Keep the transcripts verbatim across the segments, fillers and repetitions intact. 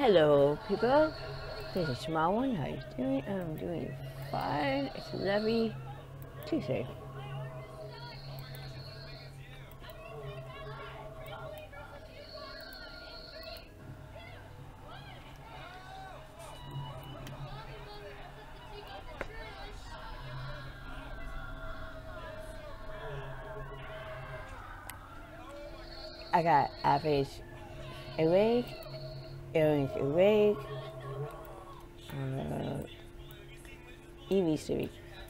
Hello, people. This is Small One. How you doing? I'm doing fine. It's lovely Tuesday. I got average awake, orange awake, uh, Evie Civic.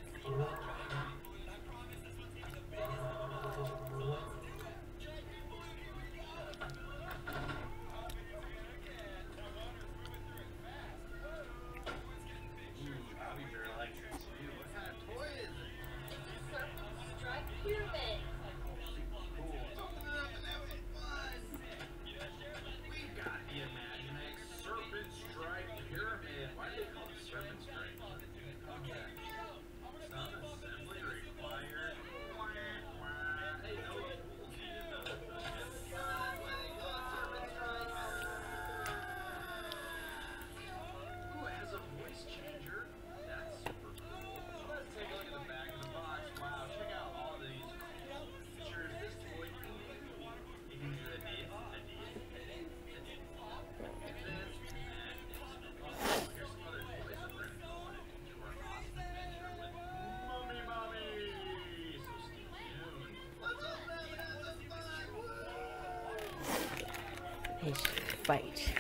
His fight.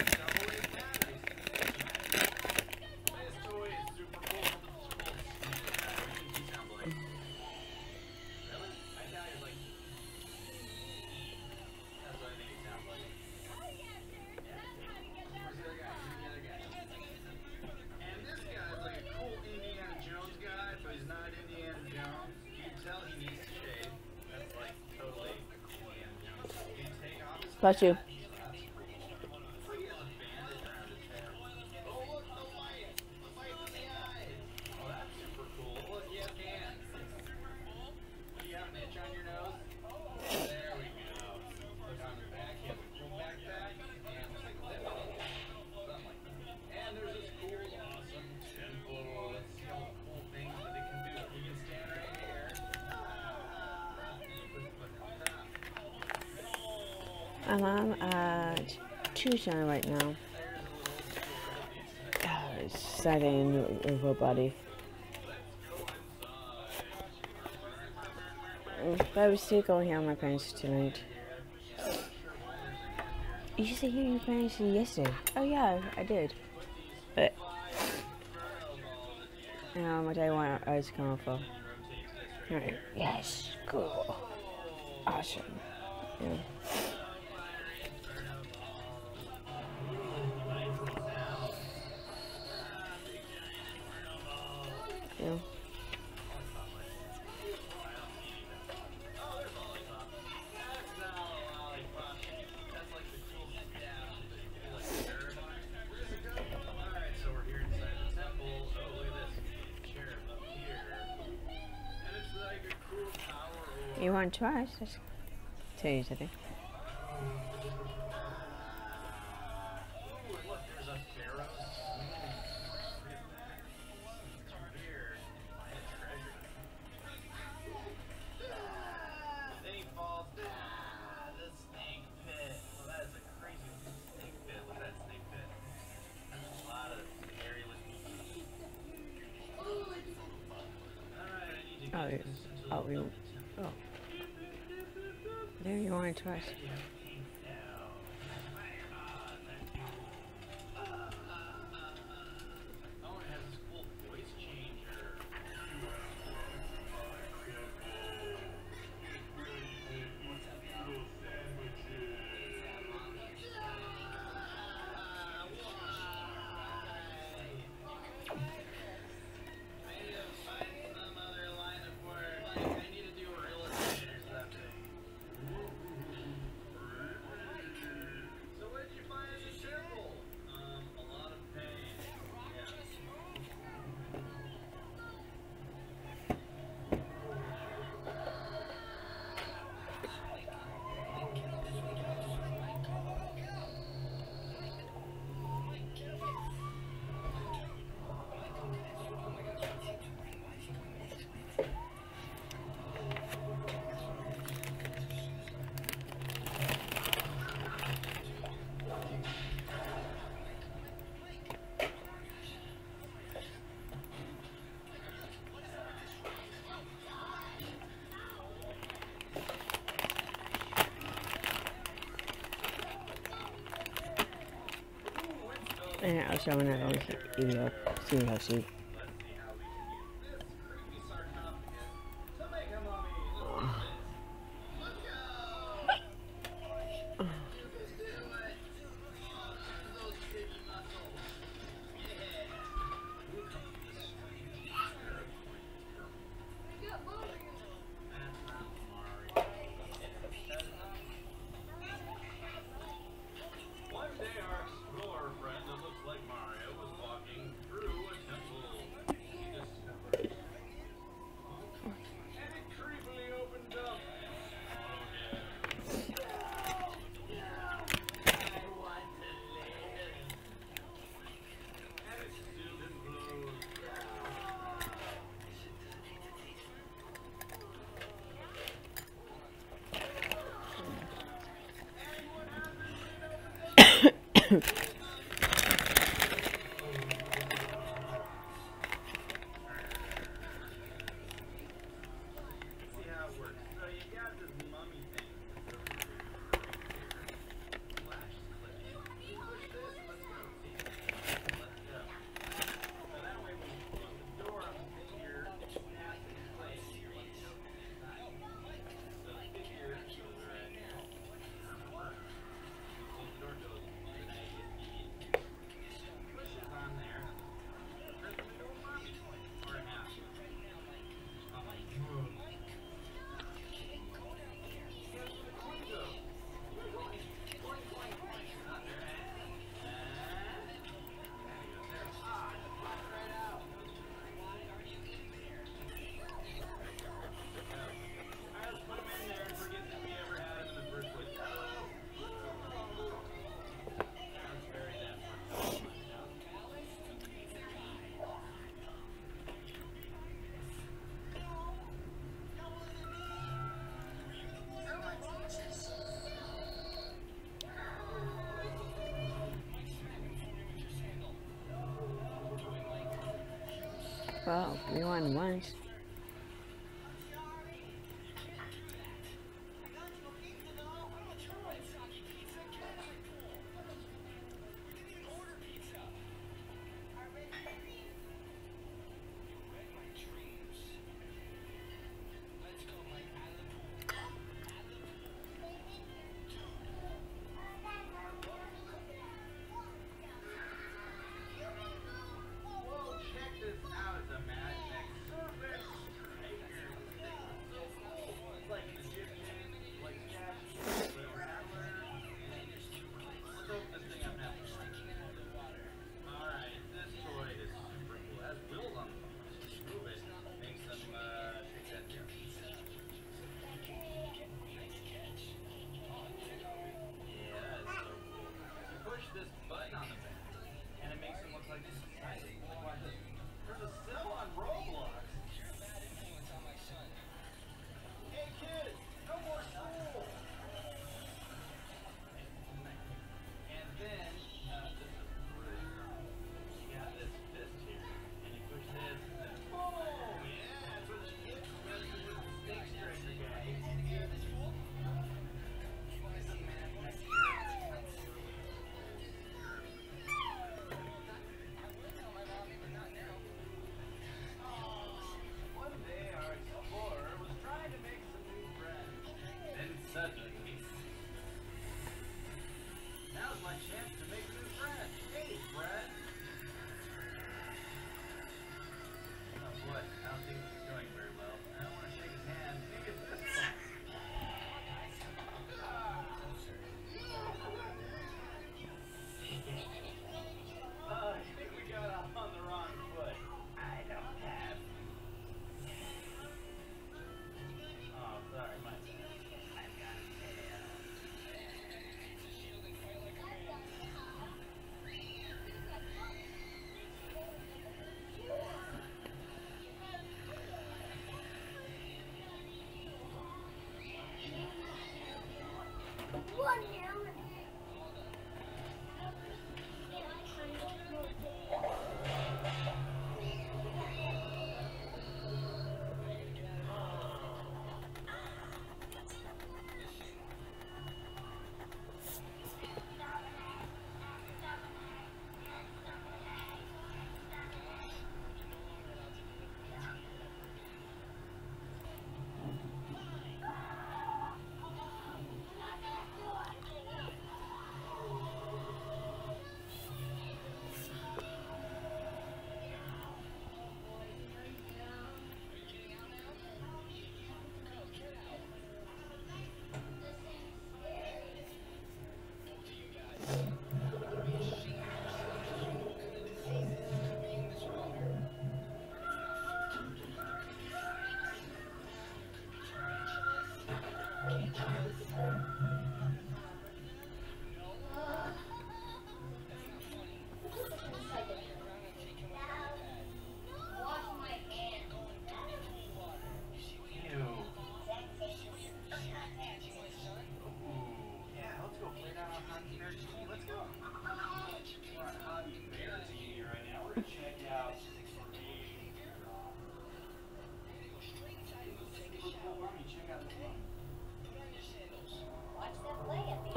About you. I'm on at Tucson right now. Oh, it's Saturday in the full body. But I was still going here with my parents tonight. You used to hear your parents yesterday. Oh yeah, I did. But um, what I want I was coming for. Alright. Yes, cool. Awesome. Yeah. Yeah. You want to try? Just tell you something. Oh, yeah. Oh, you. Oh. There you want to try. And I'll show another one. Here we go. See how she. Well, we won once.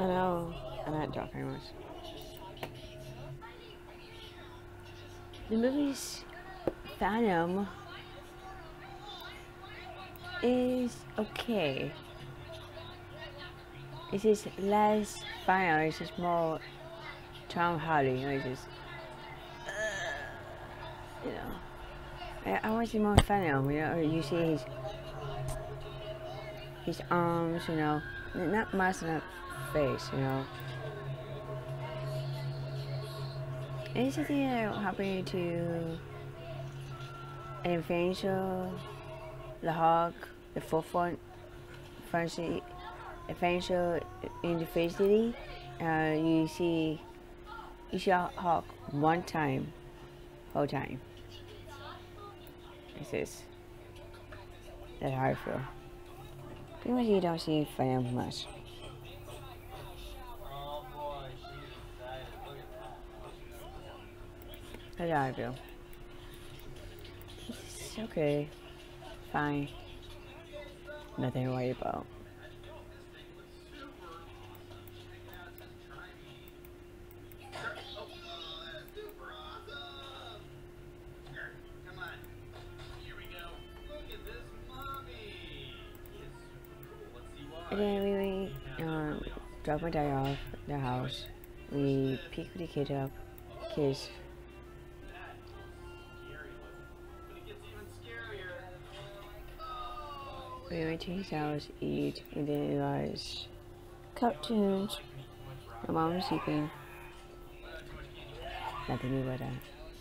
I know. I'm not talking very much. The movie's Phantom is okay. It's just less final. It's just more Tom Hardy. You know, it's just uh, you know. I, I want to see more Phantom. You know, you see his his arms. You know, not much on face. You know. It's a thing that happened to an Adventure, the Hawk, the fourth one, Fancy, Adventure in the Face City. Uh, you see, you see a Hawk one time, whole time. It's this. That's how I feel. Pretty much you don't see Phantom much. That's how I feel. It's okay. Fine. Nothing to worry about. And then we, we um, drop my dad off at the house. We pick the kid up, kiss. We went to his house, eat, and then it was cartoons. My mom was sleeping. Nothing new about that.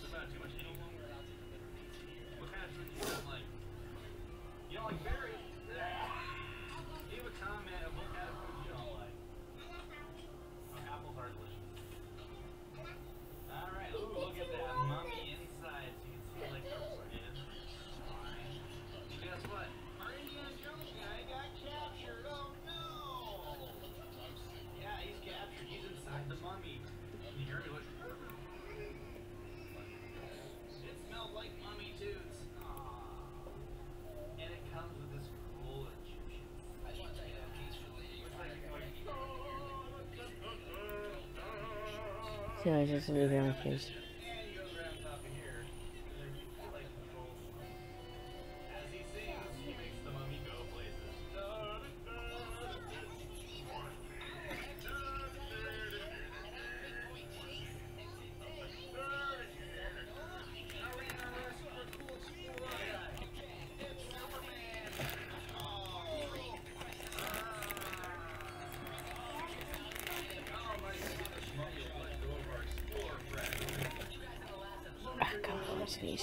So I just leave it on my face. Sneeze.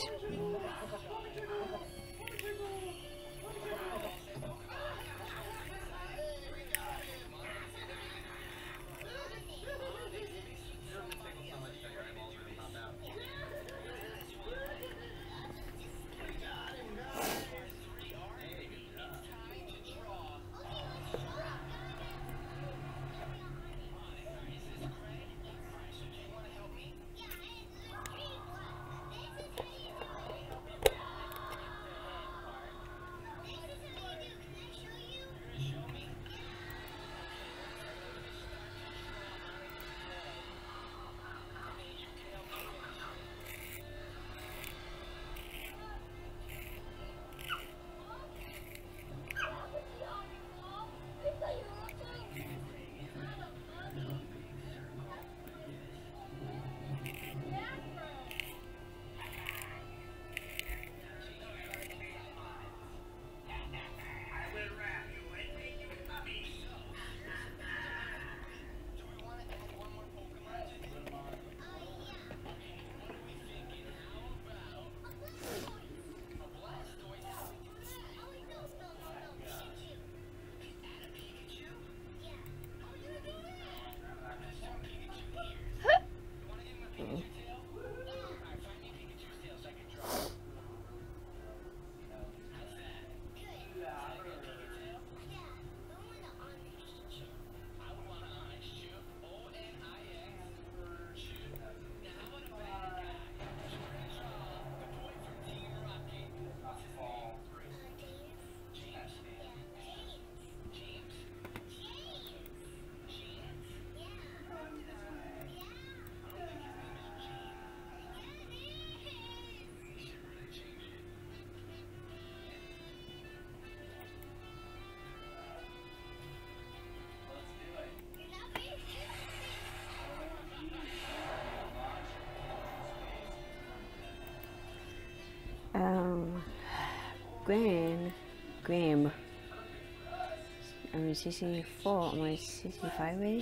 Graham. Graham. I'm sixty-four. I'm like sixty-five maybe.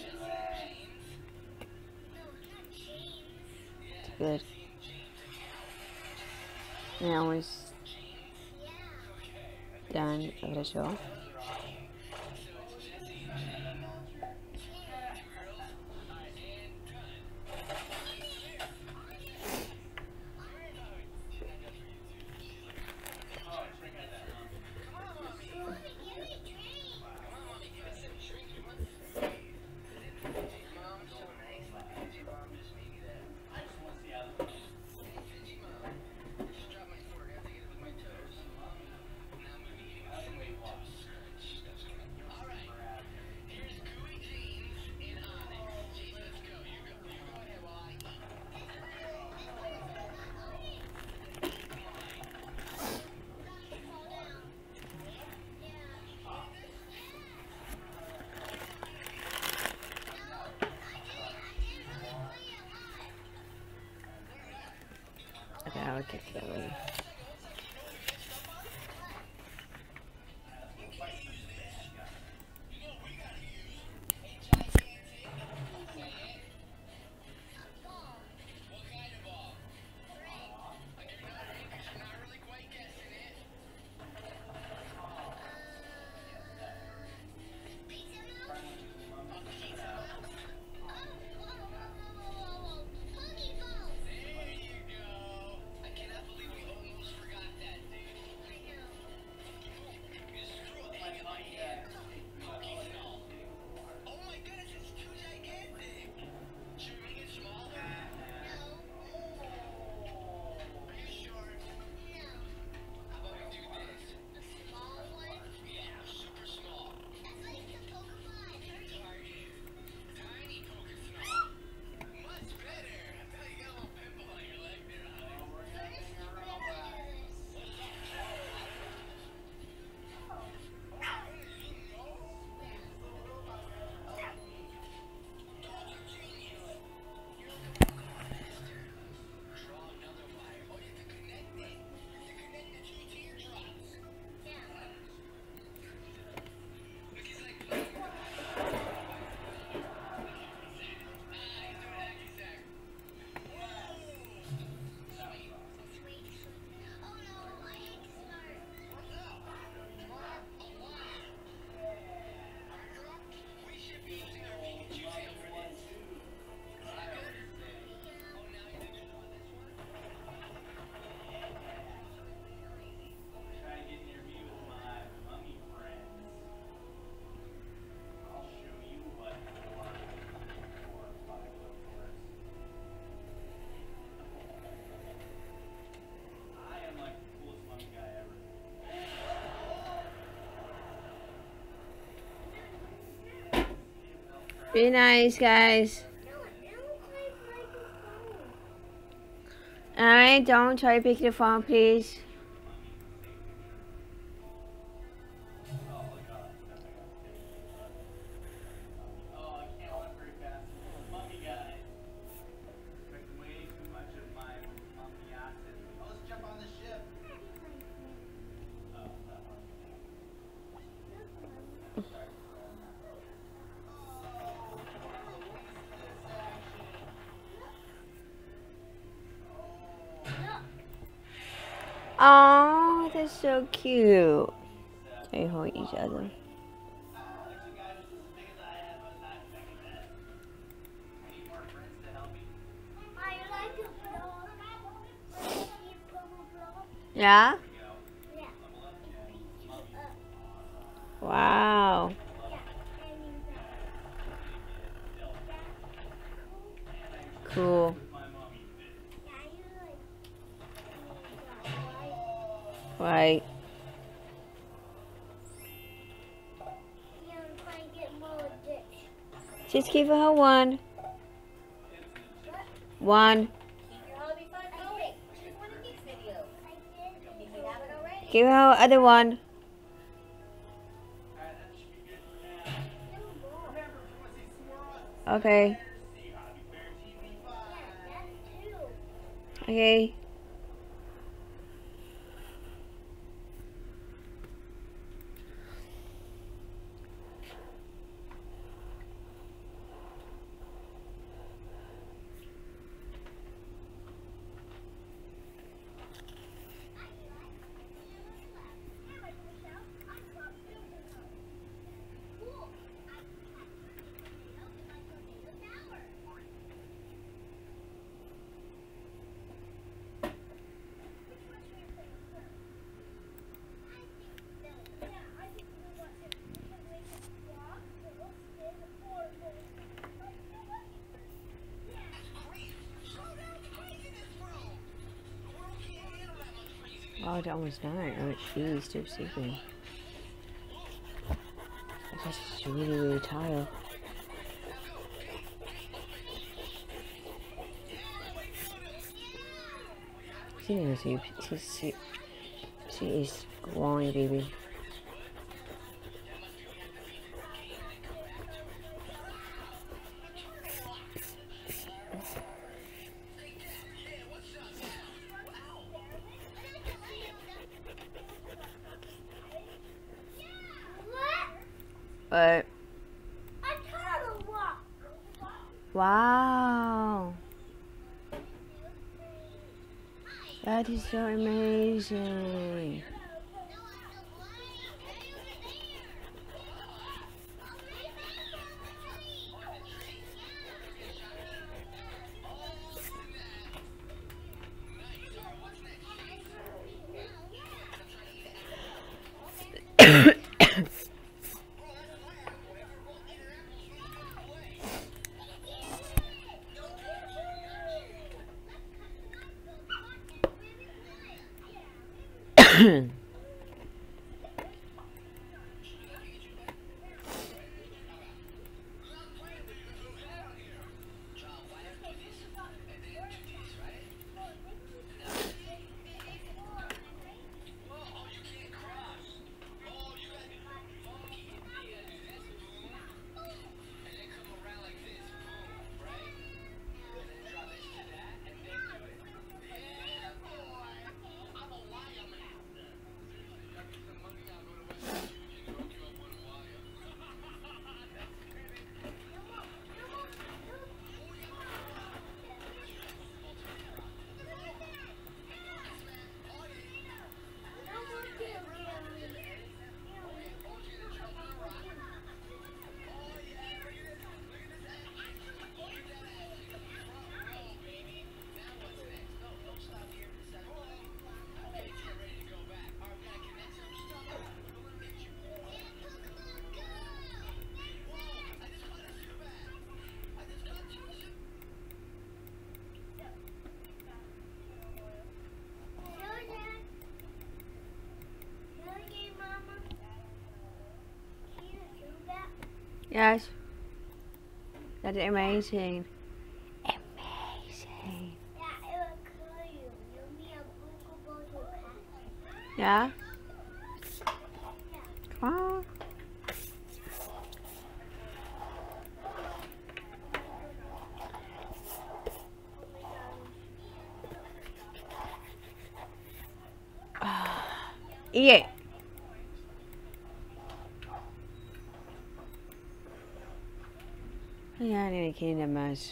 It's good. Now it's done of the show. Okay, I'll kick that way. Be nice, guys. Alright, don't try to pick the phone, please. Oh, that's so cute. They hold each other. Yeah? Wow. Cool. Right. Just give her one. One. Give her other one. Okay. Okay. Oh, it's almost nine. Oh, she's still sleeping. I guess she's really, really tired. She didn't sleep. She, she, she is growing, baby. But wow, that is so amazing. Yes, that's amazing. Amazing. Yeah? Come on. Eat it. Yeah, I need to clean that mess.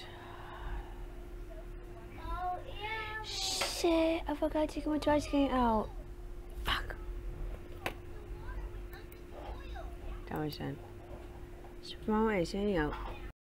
Oh, yeah. Shit, I forgot to take my trash can out. Fuck. That was done. Small is anyhow.